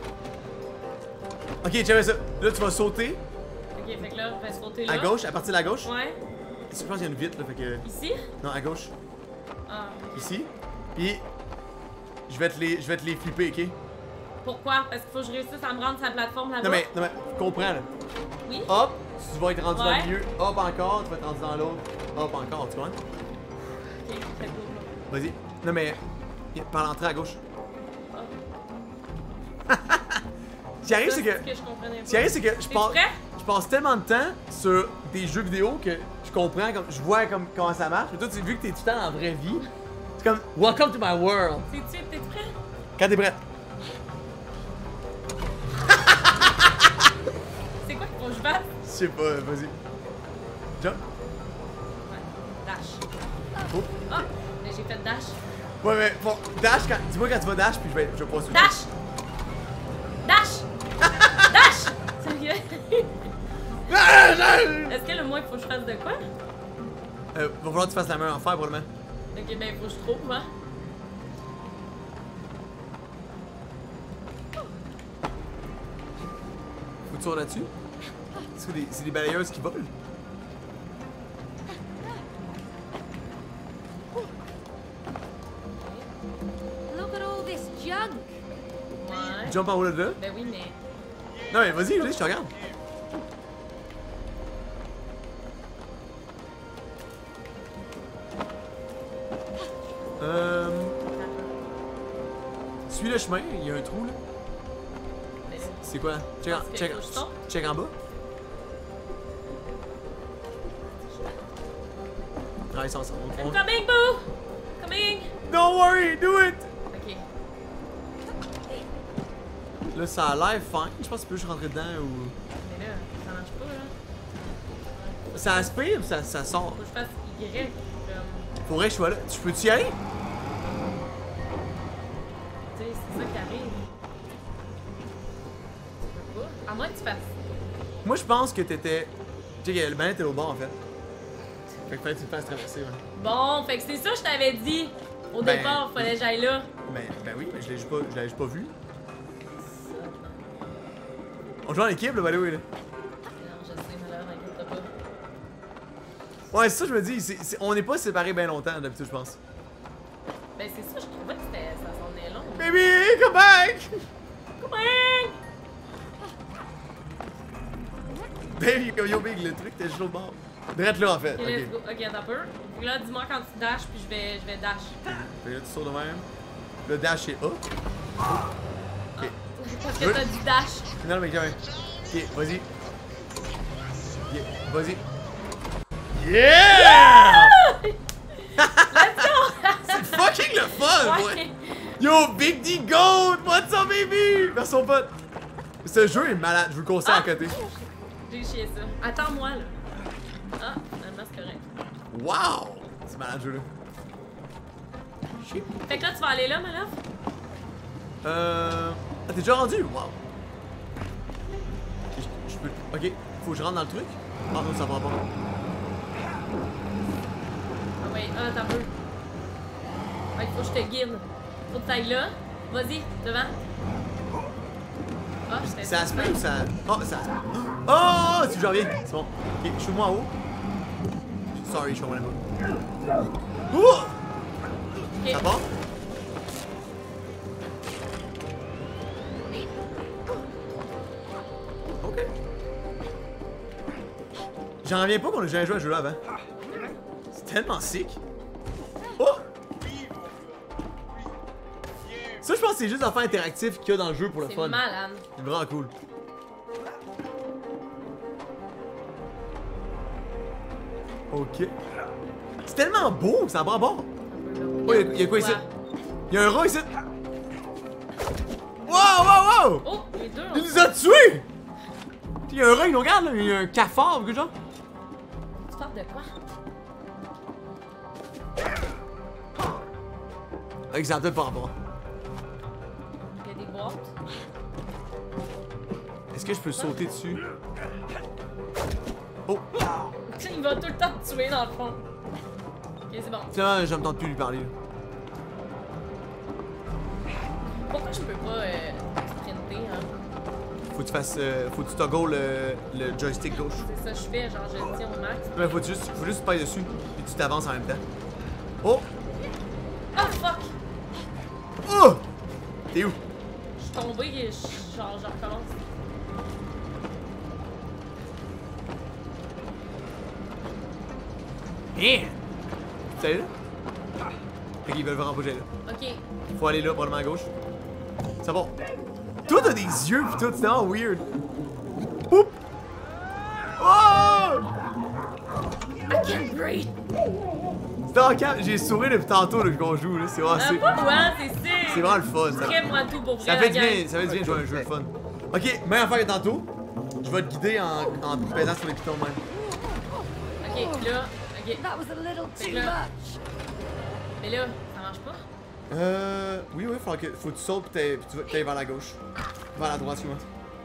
Ok, check ça. Là, tu vas sauter Ok, fait que là, on va sauter là. à gauche, à partir de la gauche. Ouais. Je pense qu'il y a une vitre, là, fait que. Ici? Non, à gauche. Ah. Ici. Puis, je vais te les, je vais te les flipper, ok? Pourquoi? Parce qu'il faut que je réussisse à me rendre sur la plateforme là-bas. Non, mais, non, mais, comprends, là. Oui? Hop, tu vas être rendu dans Ouais. le milieu. Hop, encore, tu vas être rendu dans l'autre. Hop, encore, tu vois? Ok, très cool. Vas-y. Non, mais, par l'entrée à gauche. Ce qui arrive, c'est que. que je comprenais Ce qui arrive, c'est que je T'es passe. prêt? Je passe tellement de temps sur des jeux vidéo que je comprends, comme, je vois comme, comment ça marche. Mais toi, tu vu que t'es tout le temps dans la vraie vie. C'est comme, welcome to my world. T'es-tu, t'es prêt? Quand t'es prêt. C'est quoi qu'il faut que je fasse? Je sais pas, vas-y. Jump. Ouais. Dash. Oh. Ah! Mais j'ai fait dash. Ouais, mais bon, dash, quand... dis-moi quand tu vas dash, puis je vais, je vais pas switcher. Dash! Dash! Dash! Sérieux? Est-ce que le moins qu'il faut que je fasse de quoi? Euh, va falloir que tu fasses la même affaire, probablement. Ok, ben il faut que je trouve, hein? Faut que tu sois là-dessus. C'est des, c'est des balayeuses qui volent. Look at all this junk. Ouais. Jump en haut de là. Ben oui, mais. Non, mais vas-y, vas-y, je te regarde. Euh... Suis le chemin, il y a un trou là. Ben, C'est quoi? Check en, Parce que check, faut que je saute. check en bas. Ah, ils sont ensemble. I'm On- coming, boo! Coming! Don't worry, do it! Ok. Là, ça a l'air fine. Je pense que tu peux juste rentrer dedans ou. Mais là, ça marche pas, là. Ça aspire ou ça, ça sort? Faut que je fasse Y. Comme. Faudrait que je sois là. Tu peux-tu y aller? Tu sais, c'est ça qui arrive. Tu peux pas. À moins que tu fasses. Moi, je pense que t'étais. Tu sais, le manette est au bord en fait. Fait que fallait que tu le fasses traverser, ouais. Bon, fait que c'est ça que je t'avais dit. Au Ben, départ, fallait que j'aille là. Ben, ben oui, mais je l'ai juste pas, je l'avais juste pas vu. On joue en équipe, là, by the way, là. Non, je sais, mais là, m'inquiète pas. Ouais, c'est ça, je me dis. c'est- c'est- on n'est pas séparés bien longtemps, d'habitude, je pense. Ben, c'est ça, je trouvais que c'était, ça s'en est long. Baby, come back! Coming! Baby, comme yo, big, le truc, t'es chaud de bord. Drette là, en fait. Ok, Ok. let's go. Ok, attends un peu. Fait que là, dis-moi quand tu dashes, puis je vais, je vais dash. Fait que là, tu sautes de même. Le dash, c'est A. Ok. Parce que t'as du dash. Non, mais quand même. Ok, vas-y. Yeah, vas-y. Yeah! Let's go! C'est fucking le fun, Ouais. ouais. Yo, Big D Goat! What's up, baby? Vers son pote. Ce jeu est malade, je vous le conseille Ah. à côté. J'ai chié ça. Attends-moi, là. Ah, finalement, c'est correct. Wow! C'est malade, ce jeu-là. Shit. Fait que là, tu vas aller là, ma love? Euh. Ah, t'es déjà rendu? Wow! Ok, je, je peux. Ok, faut que je rentre dans le truc? Ah non, ça va pas. Ah oui, ah, t'as peu. Ouais, faut que je te guide. Faut que t'ailles là. Vas-y, devant. Ah, je t'ai Ça se met ou ça. Oh, ça se met. Oh, si j'en reviens. C'est bon. Ok, je suis moi en haut. Sorry, je suis en haut là-bas. Oh! Ok. Ça part? Ok. J'en reviens pas qu'on ait jamais joué à un jeu là avant. C'est tellement sick. Oh! Ça, je pense que c'est juste l'affaire interactif qu'il y a dans le jeu pour le C'est fun. malade. C'est vraiment cool. Ok. C'est tellement beau, ça prend bord. Oh, y'a y a quoi ici? Y'a un rat ici. Wow, wow, wow! Oh, les deux. Il nous a tués! Y'a un rat, il nous regarde, là. Il y a un cafard, quelque chose. Tu parles de quoi? Ok, ça a peut-être pas rapport. Il y a des boîtes. Est-ce que je peux sauter dessus? Oh! Il va tout le temps te tuer dans le fond. Ok, c'est bon. Tiens, je me tente plus de lui parler. Là. Pourquoi je peux pas euh, sprinter, hein? Faut que tu fasses. Euh, faut que tu toggle le, le joystick gauche. C'est ça que je fais, genre je le tiens au max. Ouais, faut juste, faut juste passer dessus. Et tu t'avances en même temps. Oh! Oh fuck! Oh! T'es où? Je suis tombé et je, genre je recommence. Man! Tu là? Ok, ils veulent vraiment pas que j'aille là. Ok. Faut aller là, probablement à gauche. C'est bon. Toi, t'as des yeux pis tout, c'est vraiment weird. Oup! Oh! I can't breathe! C'était en cap, j'ai souri depuis tantôt là, qu'on joue, là. C'est vraiment. Ah, c'est- pas moi, c'est ça! C'est vraiment le fun. Ça, Crée-moi tout pour vrai. ça fait la du gang. bien, ça fait du bien de jouer à un jeu le fun. Ok, même affaire que tantôt. Je vais te guider en, en pesant sur les pitons même. Ok, là. Ok. That was a little Fait too que là- much. Mais là, ça marche pas? Euh. Oui, oui, faut que, faut que tu sautes pis t'ailles- pis tu vas- t'ailles vers la gauche. Vers la droite, excuse-moi.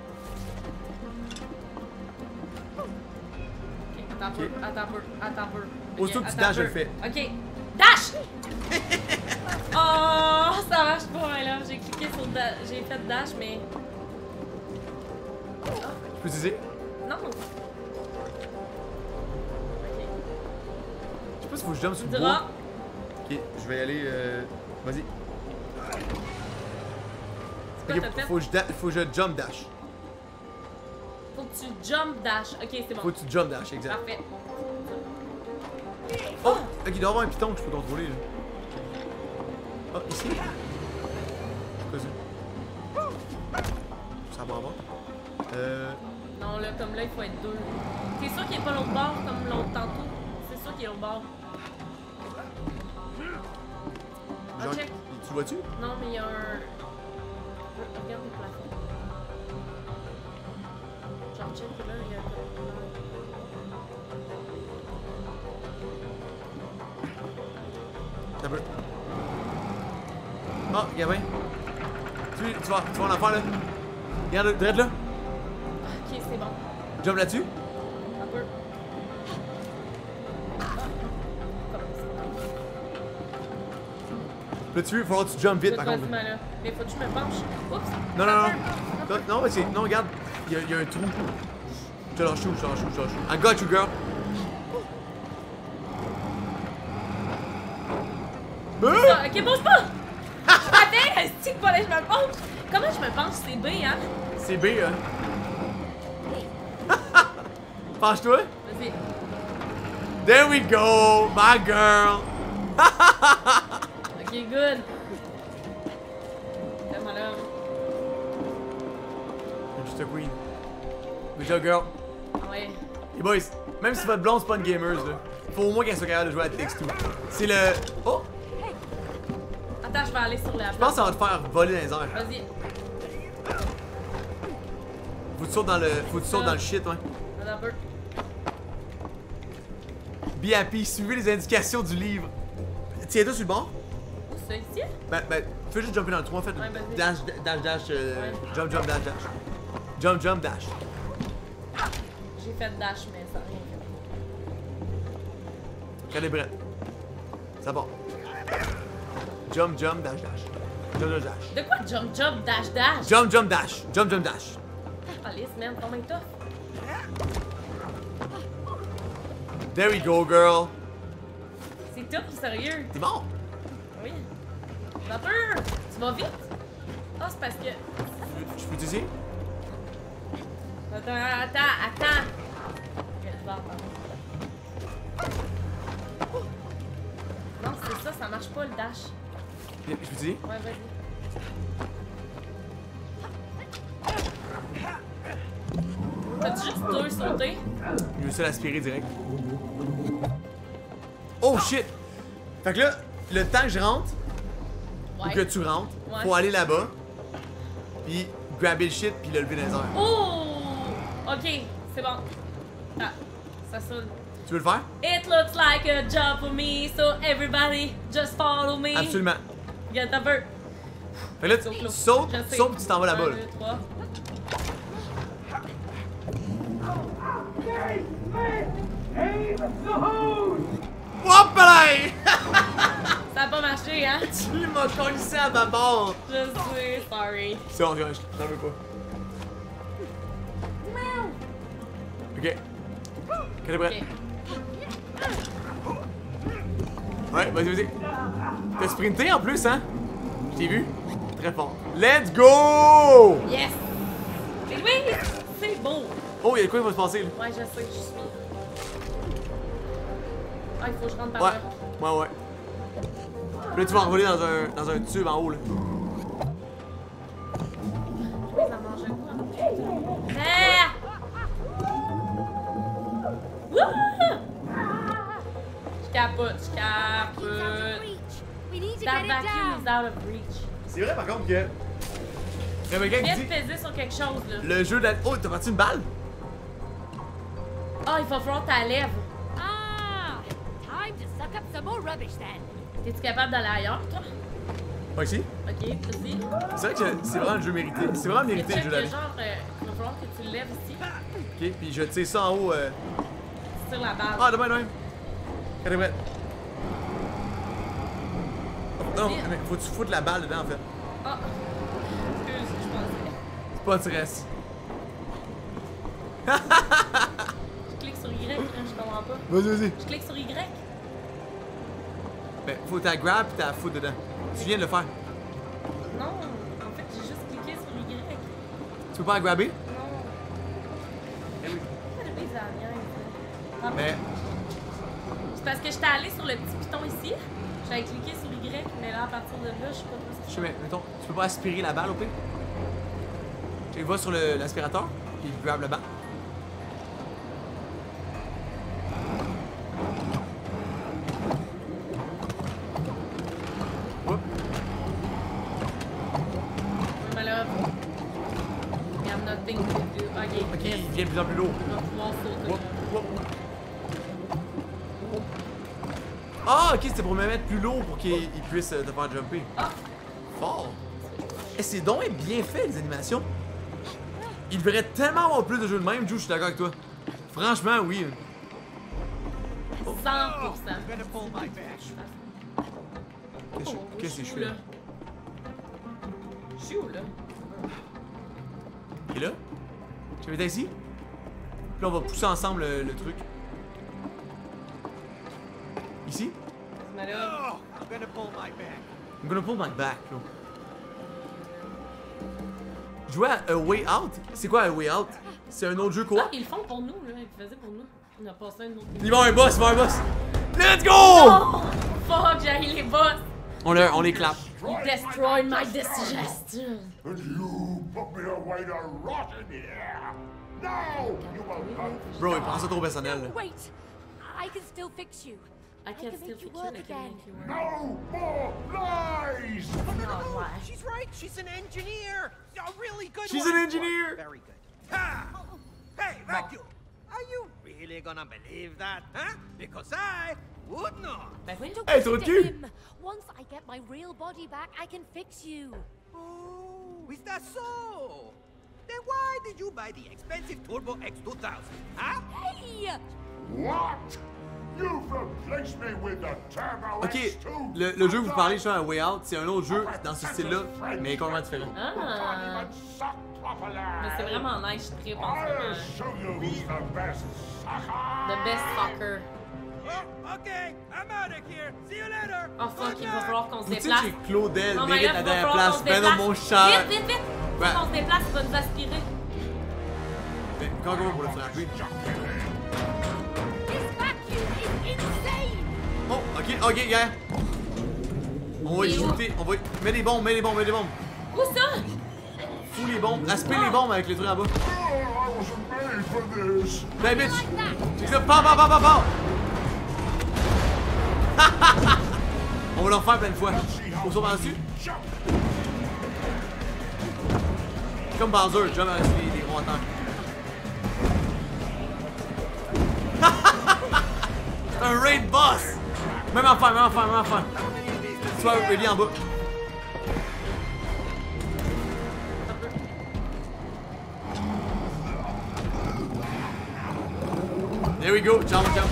Ok, attends un peu, Ok. attends un peu, attends un peu. Ok, Aussitôt que tu attends dashes, un je le peu. fais. Ok. Dash! Oh, ça marche pas, hein, là. J'ai cliqué sur dash, j'ai fait dash, mais. Je peux utiliser? Non! Ok. Je sais pas s'il faut que je jump sur Tu le diras. bois. Ok, je vais y aller. Euh... Vas-y. C'est Ok, quoi t'as fait? faut que je, da- faut que je jump dash. Faut que tu jump dash. Ok, c'est bon. Faut que tu jump dash, exact. Parfait. Oh! Ok, il doit y avoir un piton que je peux contrôler là. Oh, ici? Quoi ça? Ça va avoir? Euh. Non, là, comme là, il faut être deux. T'es sûr qu'il est pas l'autre bord comme l'autre tantôt? C'est sûr qu'il est l'autre bord. Ah, Genre, check. tu le vois-tu? Non, mais il y a un. Regarde le plafond. Genre, check là, il y a. Un peu. Oh, Gabin. Tu, tu, vas, tu vas en affaire là? Regarde, direct là. Ok, c'est bon. Jump là-dessus. Un peu. Ah. Comment ça? Là, tu veux, il va falloir que tu jump vite par Vas-y, contre. vas-y, là. Mais faut que je me penche. Oups! Non, non, Un non. peu. Non, non, mais c'est. Non, regarde. Il y, a, il y a un trou. Je te lâche tout, je te lâche tout, je te lâche tout. I got you, girl. Hein? Ah, ok, bouge pas! Je m'avais! Est-ce que fallait que je me penche? Comment je me penche? C'est B, hein? C'est B, hein? Penche-toi. Vas-y. There we go, my girl. Ok, good. Tellement là. You're just a queen. Good job, girl. Ouais. Les boys, même si votre blonde c'est pas une gamer, là, faut au moins qu'elle soit capable de jouer à Takes Two. C'est le. Oh! Attends, je vais aller sur la Je pense que ça va te faire voler dans les airs. Vas-y. Faut que tu sautes dans le. Faut que tu sautes dans le shit, ouais. Attends un peu. Be happy, suivez les indications du livre. Tiens-toi sur le bord. Où ça, ici? Ben, ben, fais juste jumper dans le trou en fait. Ouais, vas-y. Dash, dash, dash, euh, Ouais. jump, jump, dash, dash. Jump, jump, dash. J'ai fait dash, mais ça n'a rien fait. Regardez Brett. Ça va. Jump, jump, dash, dash. Jump, jump, dash. De quoi jump, jump, dash, dash? Jump, jump, dash. Jump, jump, dash. Alice, man, combien de tough? There we go, girl. C'est tough, sérieux? T'es mort. Oui. T'as peur? Tu vas vite? Ah, c'est parce que. Je peux t'utiliser? Attends, attends, attends! Ok, tu vas attendre. Non, c'est ça, ça marche pas le dash. Je peux t'utiliser? Ouais, vas-y. T'as-tu juste deux sauter? Je veux ça l'aspirer direct. Oh shit! Fait que là, le temps que je rentre, Ouais. ou que tu rentres, Ouais. faut aller là-bas, puis grabber le shit, puis le lever dans les airs. Oh! Ok, c'est bon. Ah, ça sonne. Tu veux le faire? It looks like a job for me, so everybody just follow me. Absolument. Get the bird. Fait que là, tu Saute-le. sautes, Je sais. sautes, puis tu t'en vas là-bas. Un, là. deux, trois. Hop là! Ça a pas marché, hein? Tu m'as collé à ma barre! Je sais, sorry. C'est bon, je t'en veux pas. Ok. Qu'elle est prête? Ok. Ouais, vas-y, vas-y. T'as sprinté en plus, hein? Je t'ai vu. Très fort. Let's go! Yes! Et oui! C'est beau! Oh, y'a de quoi qui va se passer, là? Ouais, je sais, je suis. Ah, il faut que je rentre par Ouais, là. ouais, ouais. Puis là, tu vas envoler dans un, dans un tube en haut, là. Ça mange un coup. Ah! Wouh! Je capote, je capote. We need to That get it vacuum down. is out of reach. C'est vrai, par contre, que. Il y a quelqu'un qui Viens dit. de peser sur quelque chose, là. Le jeu de la. Oh, t'as parti une balle? Ah, il va falloir ta lèvre. Ah, time to suck up some more rubbish then. T'es-tu capable d'aller ailleurs, toi? Pas ici? Ok, vas-y. C'est vrai que c'est vraiment le jeu mérité. C'est vraiment mérité, le Check jeu que d'aller. genre, euh, il va falloir que tu le lèves ici. Ok, puis je tire ça en haut. Euh... Sur la balle. Ah, demain, demain. Quand t'es prête. Non, Vite. mais faut que tu foutes la balle dedans, en fait. Ah! Excuse, je pensais. C'est pas tu restes. Je clique sur Y, hein, je comprends pas. Vas-y, vas-y. Je clique sur Y. Ben, faut que t'as grab pis t'as foutre dedans. Tu viens de le faire. Non, en fait, j'ai juste cliqué sur Y. Tu peux pas la grabber? Non. Eh oui. Pourquoi le baiser à la mienne, ça? Ah, Mais. c'est parce que j'étais allée sur le petit piton ici. J'avais cliqué sur Y, mais là, à partir de là, je sais pas trop ce Je que sais, mais mettons, tu peux pas aspirer la balle au pire? Tu vas sur le- l'aspirateur, puis grab le banc. Oups. c'est. Mais là, il y a nothing to do. Ok, Ok, yes. il vient de plus en plus lourd. On va pouvoir sauter. Oups, oups. Ah, ok, c'était pour me mettre plus lourd pour qu'il il puisse euh, te faire jumper. Ah! Fort! Eh, c'est donc bien fait, les animations. Il devrait tellement avoir plus de jeux de même, Joe, je suis d'accord avec toi. Franchement, oui. cent pour cent. Better pull my back. Qu'est-ce que Oh, je- qu'est-ce que je suis fais où, là? Je suis où, là? Il est là? Je vais être ici. Puis là, on va pousser ensemble le, le truc. Ici? Mais là, Oh, I'm gonna pull my back. I'm gonna pull my back, là. Jouer à A Way Out? C'est quoi A Way Out? C'est un autre jeu ah, quoi? ils le font pour nous, là. Ils le faisaient pour nous. On a passé un autre. Il va y avoir un boss, il va y avoir un boss! Let's go! Oh! Fuck, j'ai les boss! On, le, on les clappe. You destroyed my digestion! And you put me away to rot in here. Now you will come. Bro, il prend ça trop personnel. là. Wait, I can still fix you. I can can still make fix you you, work I can again. make you work. No more lies. Oh, why? She's right. She's an engineer. A really good She's one. an engineer. Very good. Ha! Hey, vacuum. Are you really gonna believe that, huh? Because I would not. Ben oui. Don't Hey, listen ton to cul. him. Once I get my real body back, I can fix you. Oh, is that so? Then why did you buy the expensive Turbo X two thousand, huh? Hey! What? You've replaced me with the Turbo Ok, X two. le, le jeu que vous parlez, je suis un Way Out, c'est un autre jeu dans ce style-là, mais complètement différent. Ah! Mais c'est vraiment nice, je tripe en ce I'll moment. show you who's the best sucker. The best soccer. Oh, okay. I'm out of here. See you later. Oh fuck, il va falloir qu'on se Vous dites déplace. que Claudel Oh my mérite god, la il va dernière falloir place. qu'on se Ben non, déplace. mon cher. Vite, vite, vite! Ouais. Faut qu'on se déplace, il va nous aspirer. Ben, comment on va pour le frapper? This vacuum is insane! Oh, ok, ok, gars. On va y Et où? shooter, on va y... Mets des bombes, mets des bombes, mets des bombes. Où ça? Fous les bombes, aspire les bombes avec les trucs en bas. Oh, I wasn't made for this. Ben bitch! Like that! Check ça, pam, pam, pam, pam, pam! On va le refaire plein de fois. Faut sauter par-dessus. Comme Bowser, jump avec les, les ronds en temps. C'est un raid boss! Même affaire, même affaire, même affaire. Tu vas ready en bas. There we go, jump, jump.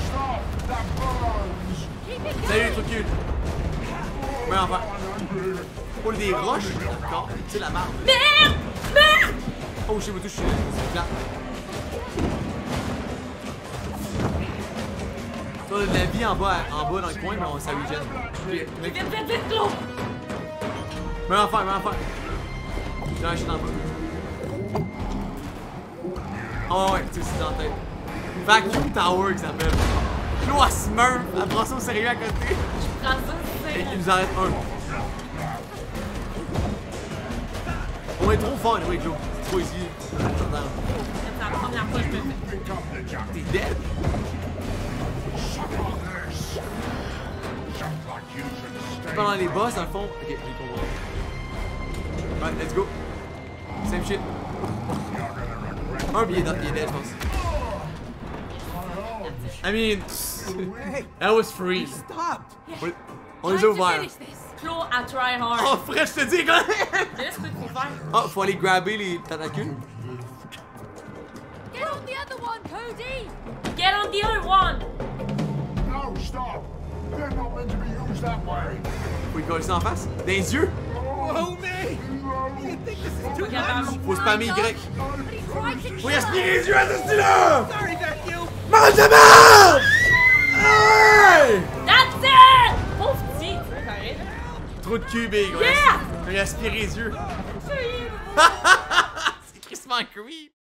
Salut les trucs cute. Même affaire. Oh, des roches, d'accord. Tu sais la merde. Merde! Merde! Oh, je sais pas tout, je suis là. C'est plat. Toi, de la vie en bas, en bas dans le coin, mais on ça regen. Vite, vite, vite, vite, Claude! Même affaire, même affaire. J'ai un shit en bas. Oh ouais, tu sais, c'est dans la tête. Vacuum Tower qui s'appelle. Claude à Smurf, elle prend ça au sérieux à côté. Je prends ça, c'est. Et il nous arrête un. On est trop fort, oui, Claude. C'est trop easy. C'est la première fois que je me fais. T'es dead? Pendant les boss, dans le fond. Ok, j'ai compris. Ouais, let's go. Same shit. Un billet il est dead, je pense. I mean, that was free. Stopped. On, on les a ouverts. Claude à try hard. Oh, frère, je te dis, quand même! Qu'est-ce que tu peux faire? Oh, faut aller grabber les tentacules. Get on the other one, Cody! Get on the other one! No, stop! They're not meant to be used that way. Faut y coller ça en face. Dans les yeux. Oh, me! You think this is too Regarde, much? Faut spammer Y. But he tried to Faut y aspirer les yeux à ce style-là! Sorry, vacuum! Mange de merde! Hey! That's it! Pauvre petit! Carré. Trop de cul, big. Yeah! Faut y aspirer les yeux. C'est C'est crissement creep.